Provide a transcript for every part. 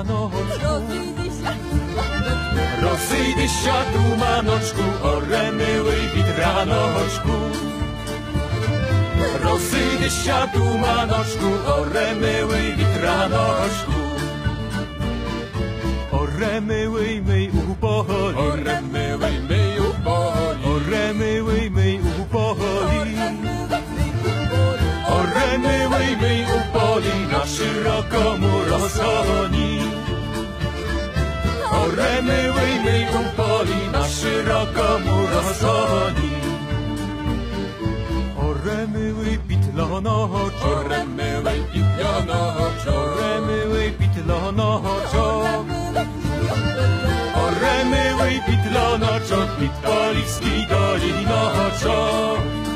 Rozejdę się tu manoczku, oremyły witranoczku. Rozejdę się tu manoczku, oremyły witranoczku. Oremyły myj upoli, oremyły myj upoli, oremyły myj upoli. Oremyły myj upoli, na szeroko mu rozgoni. Oremyły myj upoli, na szeroko mu rozgoni. Oremyły pitlonoczo, oremyły pitlonoczo, oremyły pitlonoczo. Oremyły pitlonoczo, pitpoliwski dolinoczo.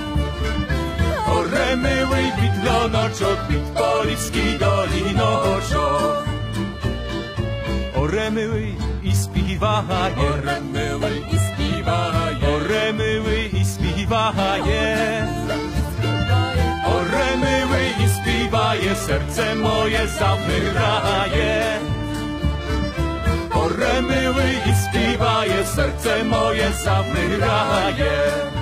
Oremyły pitlonoczo, pitpoliwski dolinoczo. Oremyły i śpiewaje, oremyły i śpiewaje, oremyły i śpiewaje. Oremyły i śpiewaje, serce moje zamyraje. Oremyły i śpiewaje, serce moje zamyraje.